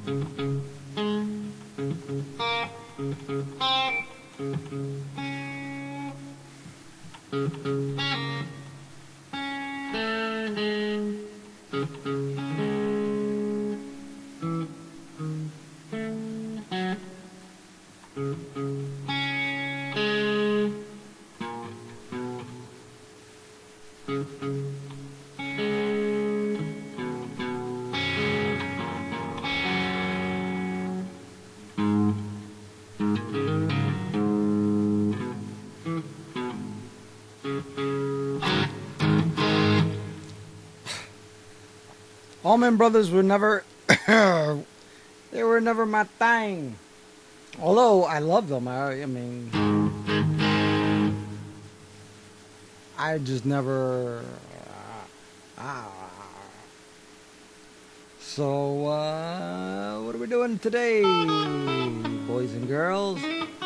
Allman Brothers were never, they were never my thing. Although I love them, I mean, I just never. So, what are we doing today, boys and girls?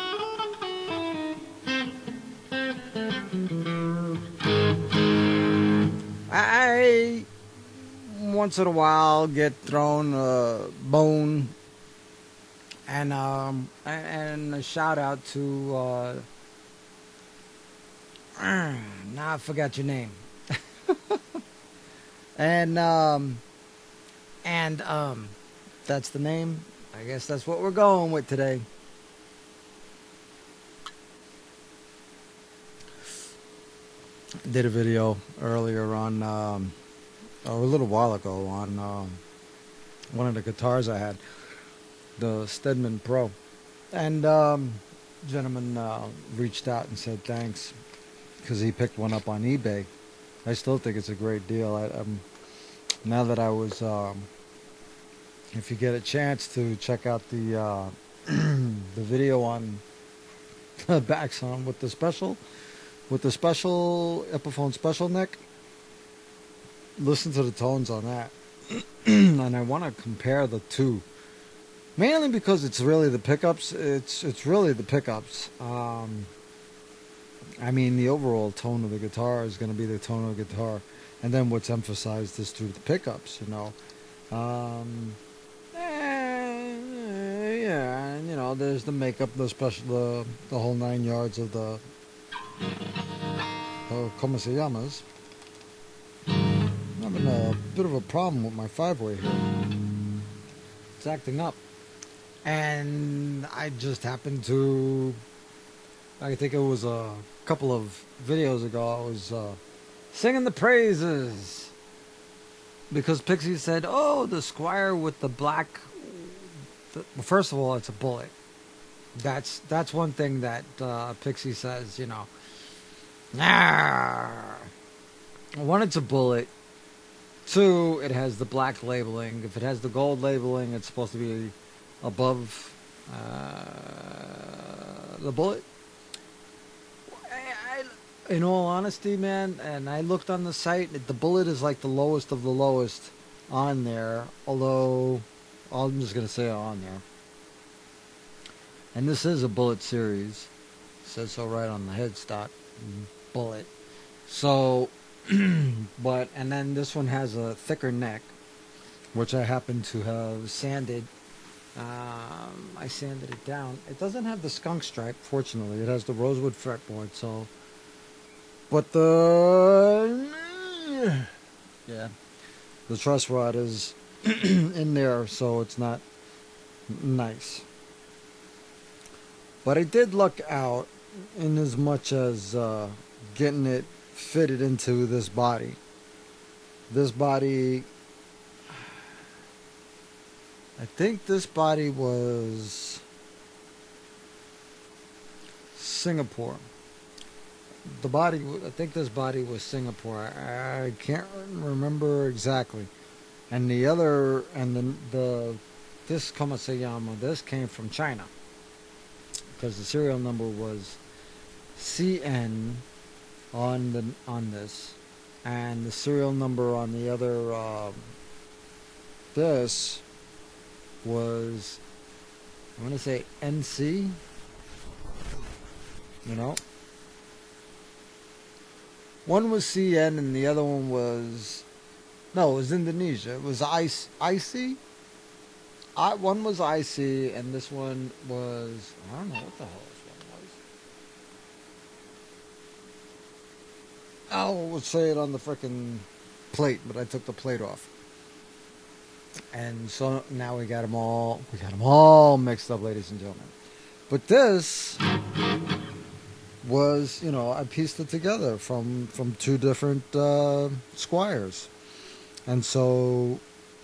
I once in a while get thrown a bone, and a shout out to now I forgot your name. and that's the name. I guess that's what we're going with today. Did a video earlier on, a little while ago, on one of the guitars I had, the Stedman Pro, and gentleman reached out and said thanks because he picked one up on eBay. I still think it's a great deal. Now that I was, if you get a chance to check out the the video on the back sound with the special Epiphone special neck, listen to the tones on that. And I want to compare the two, mainly because it's really the pickups. It's really the pickups. I mean, the overall tone of the guitar is going to be the tone of the guitar, and then what's emphasized is through the pickups, you know. Yeah, and you know, there's the makeup, the special, the whole 9 yards of the como se llamas. I'm having a bit of a problem with my 5-way here. It's acting up, and I just happened to. I think it was a couple of videos ago. I was singing the praises because Pixie said, "Oh, the Squier with the black." Well, first of all, it's a bullet. That's one thing that Pixie says. You know, one, it's a bullet. Two, it has the black labeling. If it has the gold labeling, it's supposed to be above the bullet. In all honesty, man, and I looked on the site, the bullet is like the lowest of the lowest on there, although I'm just going to say on there. And this is a bullet series. It says so right on the headstock. Bullet. So, but, and then this one has a thicker neck, which I happen to have sanded. I sanded it down. It doesn't have the skunk stripe, fortunately. It has the rosewood fretboard, so. But yeah, the truss rod is in there, so it's not nice. But I did luck out in as much as getting it fitted into this body. This body, I think this body was Singapore. The body, I think this body was Singapore. I can't remember exactly. And the other, and this como se llama, this came from China, because the serial number was CN on this, and the serial number on the other this was, I'm gonna say NC. You know. One was CN and the other one was, no, it was Indonesia. It was IC. One was IC, and this one was, I don't know what the hell this one was. I would say it on the frickin' plate, but I took the plate off. And so now we got them all mixed up, ladies and gentlemen. But this was, I pieced it together from two different Squiers. And so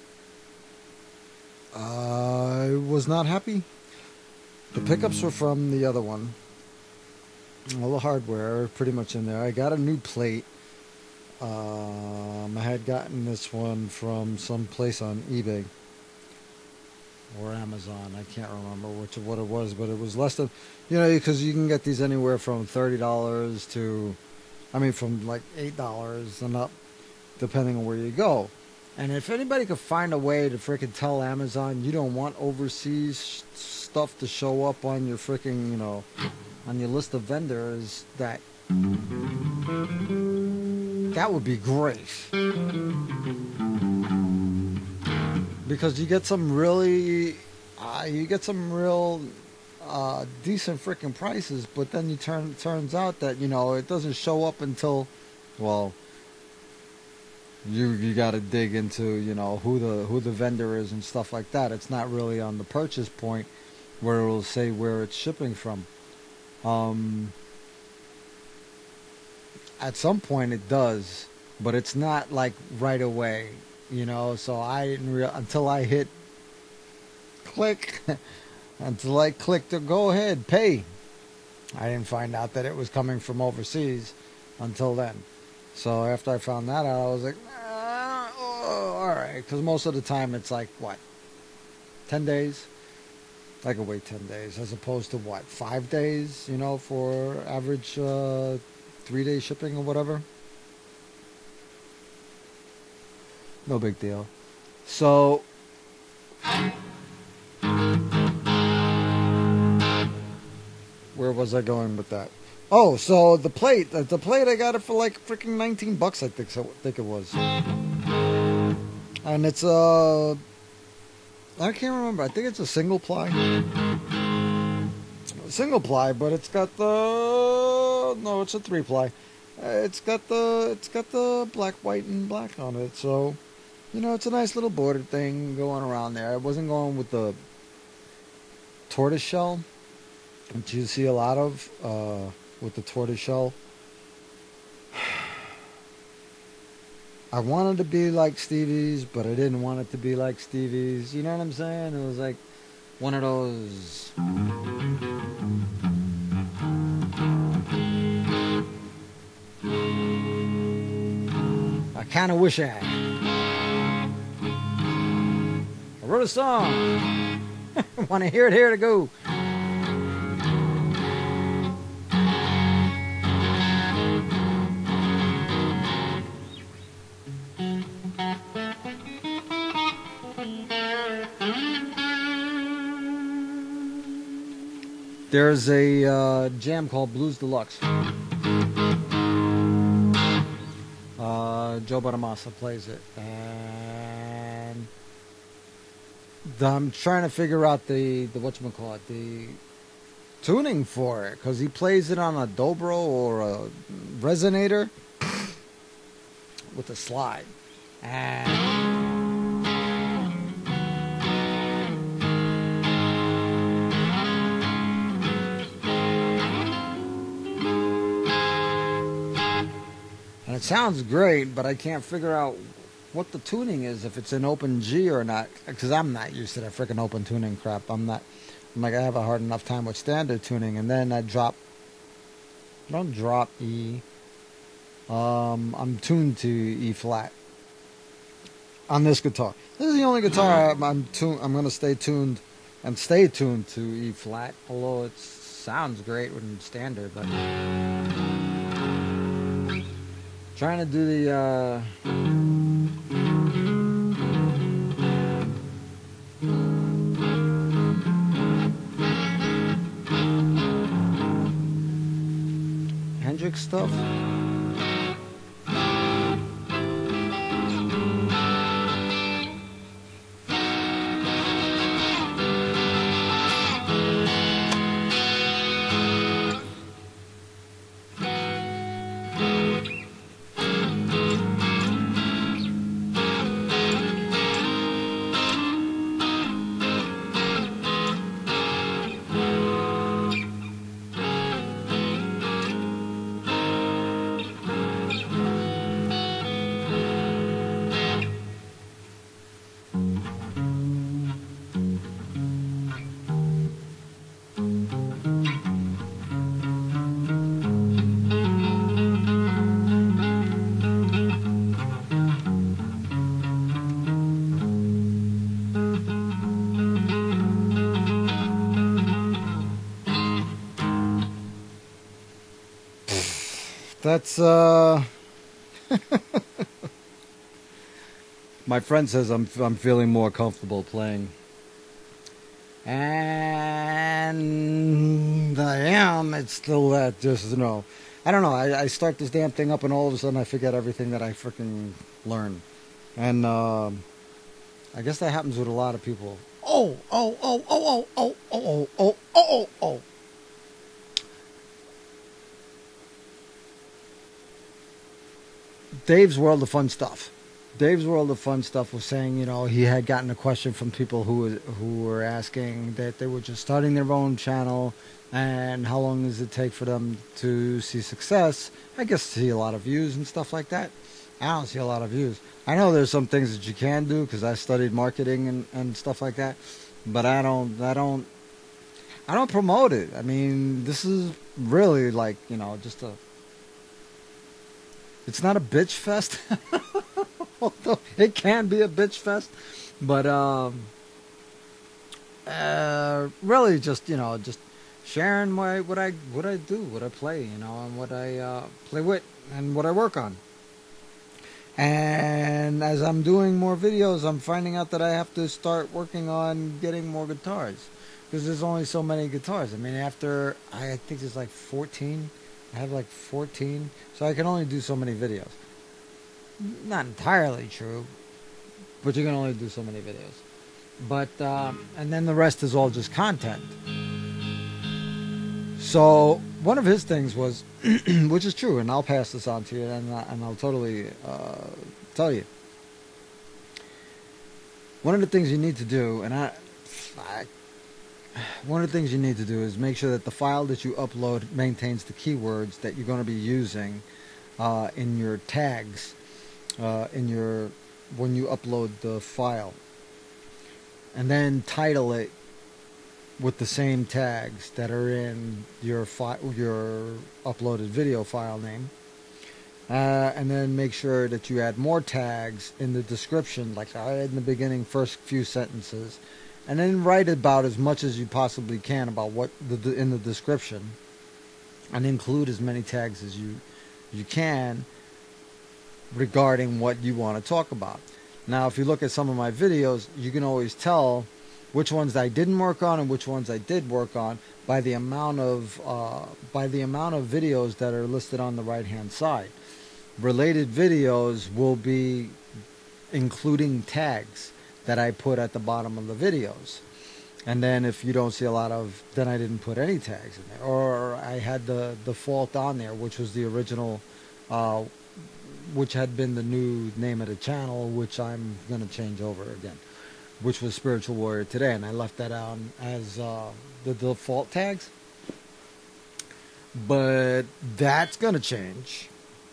I was not happy. The pickups were from the other one. All the hardware pretty much in there. I got a new plate. I had gotten this one from some place on eBay or Amazon. I can't remember what it was, but it was less than, because you can get these anywhere from $30 to, from like $8 and up, depending on where you go. And if anybody could find a way to freaking tell Amazon you don't want overseas stuff to show up on your freaking, on your list of vendors, that would be great. Because you get some real decent freaking prices, but then turns out that, it doesn't show up until, well, you got to dig into, who the vendor is and stuff like that. It's not really on the purchase point where it will say where it's shipping from. At some point it does, but it's not like right away, so I didn't until I hit click until I clicked to go ahead pay. I didn't find out that it was coming from overseas until then. So after I found that out, I was like, all right, because most of the time it's like, what, 10 days? I could wait 10 days as opposed to, what, 5 days, for average 3-day shipping or whatever. No big deal. So, where was I going with that? Oh, so the plate I got it for like freaking $19, I think it was. And it's I can't remember. I think it's a single ply. Single ply, but it's got no, it's a 3-ply. It's got the black, white, and black on it. So, it's a nice little bordered thing going around there. I wasn't going with the tortoise shell, which you see a lot of with the tortoise shell. I wanted to be like Stevie's, but I didn't want it to be like Stevie's. You know what I'm saying? It was like one of those. I kind of wish I had. I wrote a song. Want to hear it? Here to go. There's a jam called Blues Deluxe. Joe Bonamassa plays it, and I'm trying to figure out the whatchamacallit, the tuning for it, because he plays it on a dobro or a resonator with a slide, and it sounds great, but I can't figure out what the tuning is, if it's an open G or not, because I'm not used to that freaking open tuning crap. I'm like, I have a hard enough time with standard tuning, and then I don't drop E. I'm tuned to E flat on this guitar. This is the only guitar I'm going to stay tuned to E flat, although it sounds great when standard, but trying to do the Hendrix stuff. That's my friend says I'm feeling more comfortable playing, and I am. It's still that just I don't know. I start this damn thing up, and all of a sudden I forget everything that I freaking learned, and I guess that happens with a lot of people. Oh. Dave's World of Fun Stuff. Dave's World of Fun Stuff was saying, he had gotten a question from people who were asking that they were just starting their own channel, and how long does it take for them to see success? I guess see a lot of views and stuff like that. I don't see a lot of views. I know there's some things that you can do because I studied marketing and stuff like that, but I don't promote it. I mean, this is really like, just it's not a bitch fest. Although it can be a bitch fest, but really just just sharing what I do, what I play, and what I play with, and what I work on. And as I'm doing more videos, I'm finding out that I have to start working on getting more guitars, because there's only so many guitars. I mean, after I think there's like 14. I have like 14, so I can only do so many videos. Not entirely true, but you can only do so many videos. But and then the rest is all just content. So one of his things was, which is true, and I'll pass this on to you, and I'll totally tell you. One of the things you need to do, one of the things you need to do is make sure that the file that you upload maintains the keywords that you're going to be using in your tags when you upload the file, and then title it with the same tags that are in your uploaded video file name, and then make sure that you add more tags in the description, like I had in the beginning, first few sentences. And then write about as much as you possibly can about what in the description, and include as many tags as you can regarding what you want to talk about. Now, if you look at some of my videos, you can always tell which ones I didn't work on and which ones I did work on by the amount of videos that are listed on the right-hand side. Related videos will be including tags that I put at the bottom of the videos. And then if you don't see a lot of, then I didn't put any tags in there. Or I had the default on there, which was the original, which had been the new name of the channel, which I'm going to change over again, which was Spiritual Warrior Today. And I left that on as the default tags. But that's going to change.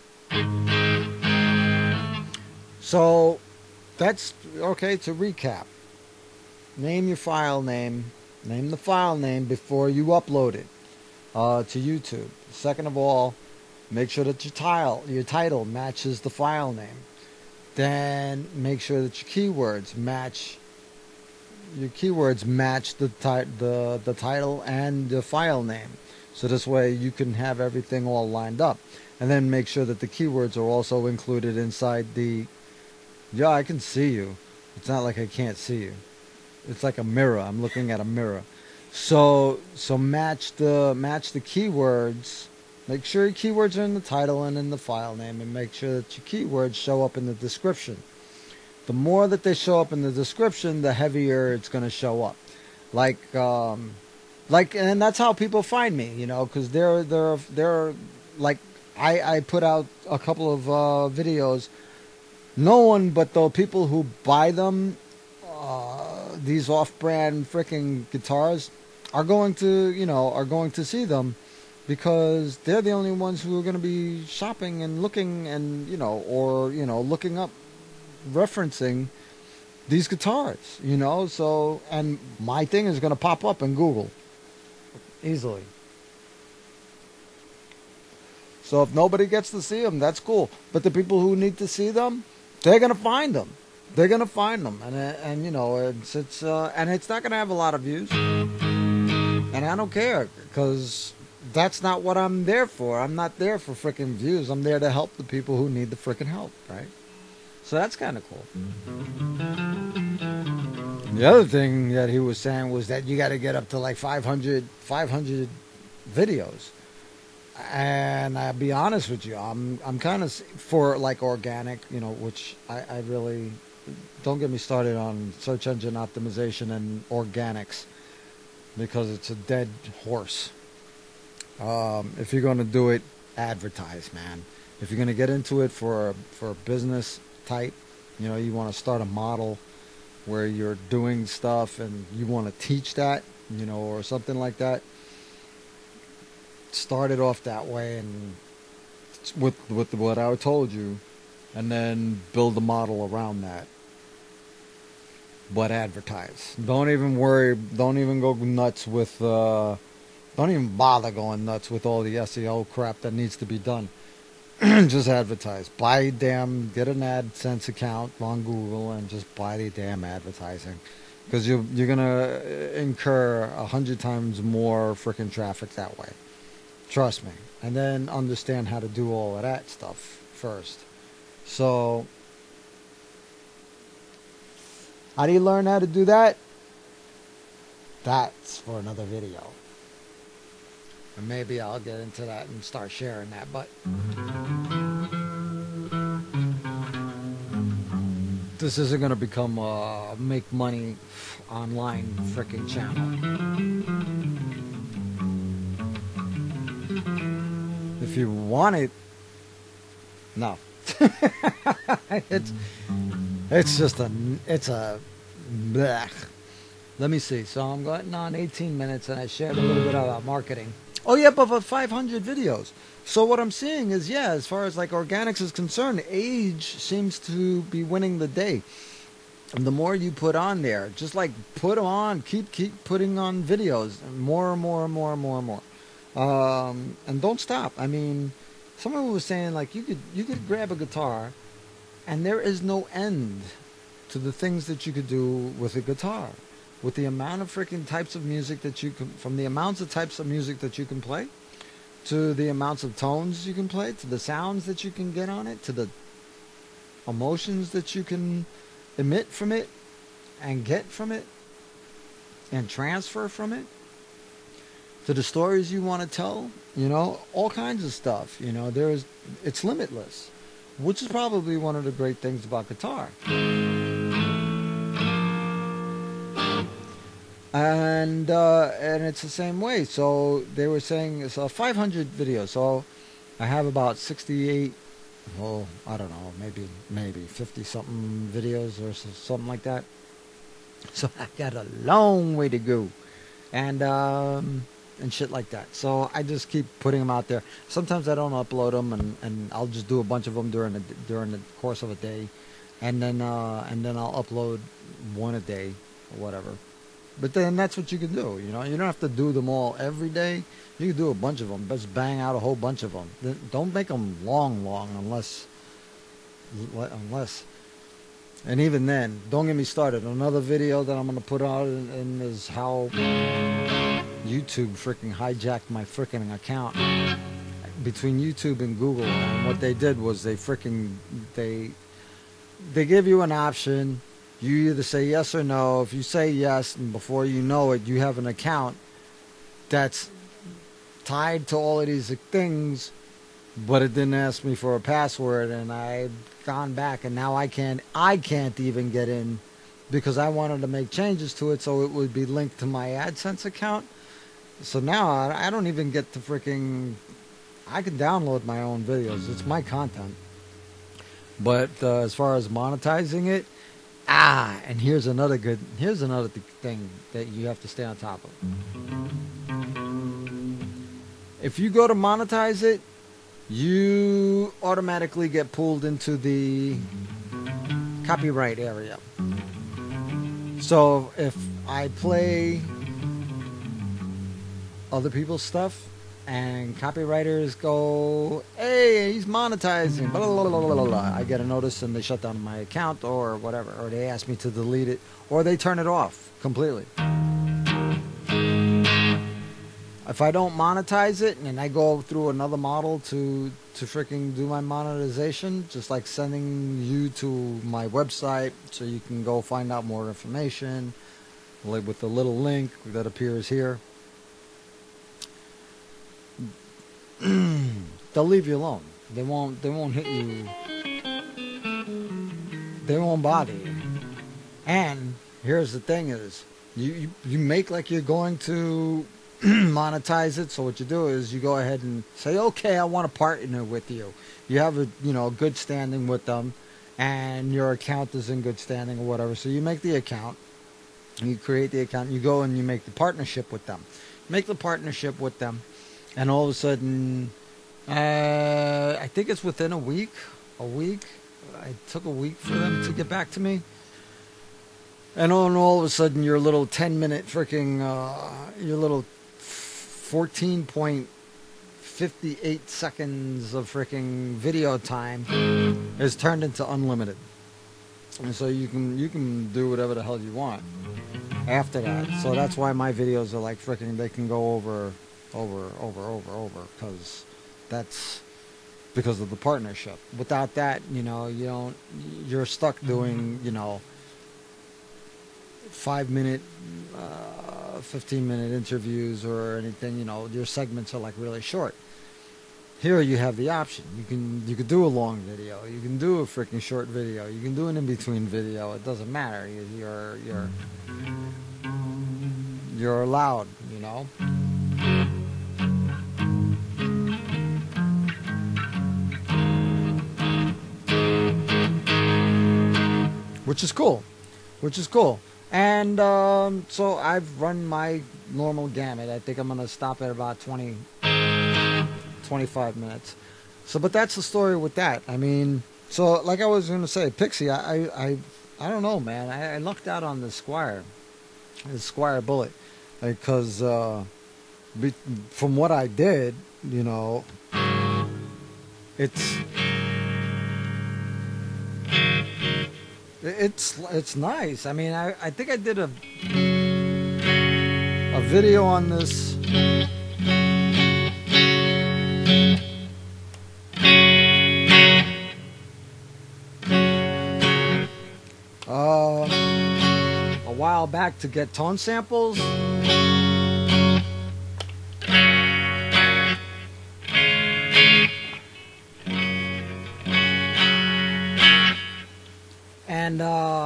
So that's okay. To recap, name your file name, name the file name before you upload it to YouTube. Second of all, make sure that your title matches the file name. Then make sure that your keywords match the title and the file name. So this way you can have everything all lined up. And then make sure that the keywords are also included inside the... Yeah, I can see you. It's not like I can't see you. It's like a mirror. I'm looking at a mirror. So match the keywords. Make sure your keywords are in the title and in the file name, and make sure that your keywords show up in the description. The more that they show up in the description, the heavier it's going to show up. And that's how people find me, because they're like, I put out a couple of videos. No one but the people who buy them, these off-brand freaking guitars, are going to see them, because they're the only ones who are going to be shopping and looking and looking up, referencing these guitars, So, and my thing is going to pop up in Google easily. So if nobody gets to see them, that's cool. But the people who need to see them, they're gonna find them. They're gonna find them, and it's not gonna have a lot of views, and I don't care, because that's not what I'm there for. I'm not there for freaking views. I'm there to help the people who need the freaking help, right? So that's kind of cool. The other thing that he was saying was that you got to get up to like 500 videos. And I'll be honest with you, I'm kind of for like organic, you know, which I really, don't get me started on search engine optimization and organics, because it's a dead horse. If you're going to do it, advertise, man. If you're going to get into it for a business type, you know, you want to start a model where you're doing stuff and you want to teach that, you know, or something like that. Start it off that way, and with what I told you, and then build a model around that. But advertise. Don't even worry. Don't even go nuts with. Don't even bother going nuts with all the SEO crap that needs to be done. Just advertise. Get an AdSense account on Google and just buy the damn advertising, because you're gonna incur 100 times more freaking traffic that way. Trust me. And then understand how to do all of that stuff first. So, how do you learn how to do that? That's for another video. And maybe I'll get into that and start sharing that. But this isn't going to become a make money online freaking channel. If you want it, no. it's just a blech. Let me see. So I'm going on 18 minutes, and I shared a little bit about marketing. Oh yeah, but 500 videos. So what I'm seeing is, yeah, as far as like organics is concerned, age seems to be winning the day. And the more you put on there, just like put on, keep putting on videos, more and more and more and more and more. And don't stop. I mean, someone was saying like you could grab a guitar, and there is no end to the things that you could do with a guitar, with the amount of freaking types of music that you can, from the amounts of types of music that you can play, to the amounts of tones you can play, to the sounds that you can get on it, to the emotions that you can emit from it, and get from it, and transfer from it, to the stories you want to tell, you know, all kinds of stuff. You know, it's limitless, which is probably one of the great things about guitar. And it's the same way. So they were saying it's 500 videos. So I have about 68. Well, I don't know, maybe 50 something videos or something like that. So I got a long way to go, and shit like that. So I just keep putting them out there. Sometimes I don't upload them, and I'll just do a bunch of them during the course of a day, and then I'll upload one a day or whatever. But then that's what you can do. You know, you don't have to do them all every day. You can do a bunch of them. Just bang out a whole bunch of them. Don't make them long, unless. And even then, don't get me started. Another video that I'm going to put out is how YouTube freaking hijacked my freaking account between YouTube and Google. And what they did was they give you an option. You either say yes or no. If you say yes, and before you know it, you have an account that's tied to all of these things, but it didn't ask me for a password, and I've gone back, and now I can't even get in, because I wanted to make changes to it so it would be linked to my AdSense account. So now I don't even get to freaking, I can download my own videos. It's my content. But as far as monetizing it, and here's another thing that you have to stay on top of. If you go to monetize it, you automatically get pulled into the copyright area. So if I play other people's stuff and copywriters go, hey, he's monetizing, blah, blah, blah, blah, blah, I get a notice and they shut down my account or whatever, or they ask me to delete it, or they turn it off completely. If I don't monetize it and I go through another model to freaking do my monetization, just like sending you to my website so you can go find out more information, like with the little link that appears here, they'll leave you alone. They won't hit you. They won't bother you. And here's the thing is, you make like you're going to monetize it. So what you do is you go ahead and say, okay, I want to partner with you. You have a good standing with them, and your account is in good standing or whatever. So you make the account, you create the account, you go and you make the partnership with them. Make the partnership with them, and all of a sudden, I think it's within a week. It took a week for them to get back to me. And all of a sudden, your little 10-minute freaking, your little 14.58 seconds of freaking video time is turned into unlimited. And so you can do whatever the hell you want after that. So that's why my videos are like freaking, they can go over, because that's because of the partnership. Without that, you're stuck doing, 5-minute, 15-minute interviews or anything. Your segments are like really short. Here you have the option. You can do a long video. You can do a freaking short video. You can do an in-between video. It doesn't matter. You're allowed, Which is cool. And so I've run my normal gamut. I think I'm going to stop at about 25 minutes. So, but that's the story with that. I mean, so like I was going to say, Pixie, I don't know, man. I lucked out on the Squier bullet, because from what I did, it's nice. I mean, I think I did a video on this. A while back to get tone samples. And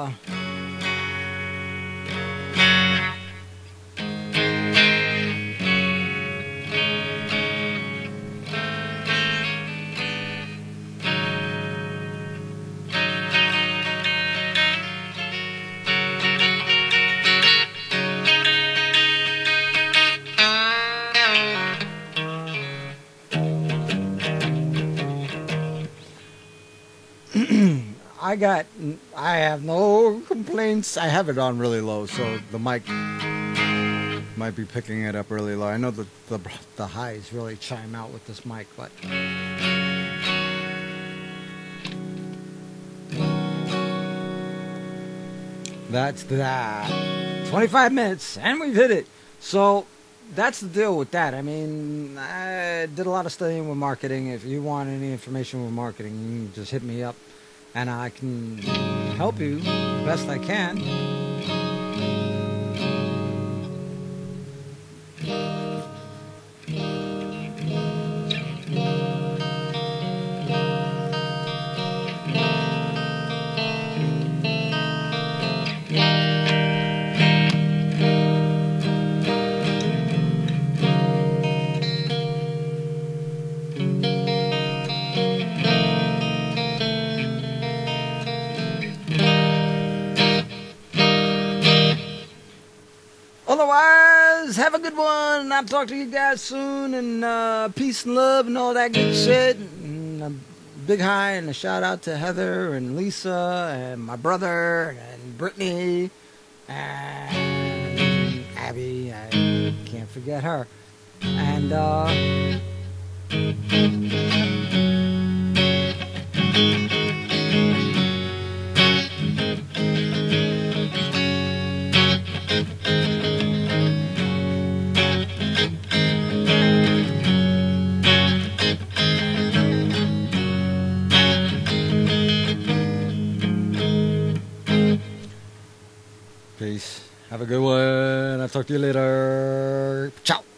I have no complaints. I have it on really low, so the mic might be picking it up really low. I know that the highs really chime out with this mic, but that's that. 25 minutes, and we've hit it. So that's the deal with that. I mean, I did a lot of studying with marketing. If you want any information with marketing, you can just hit me up, and I can help you the best I can. Otherwise, have a good one. I'll talk to you guys soon, and peace and love and all that good shit. And a big hi and a shout out to Heather and Lisa and my brother and Brittany and Abby. I can't forget her. And Peace. Have a good one. I'll talk to you later. Ciao.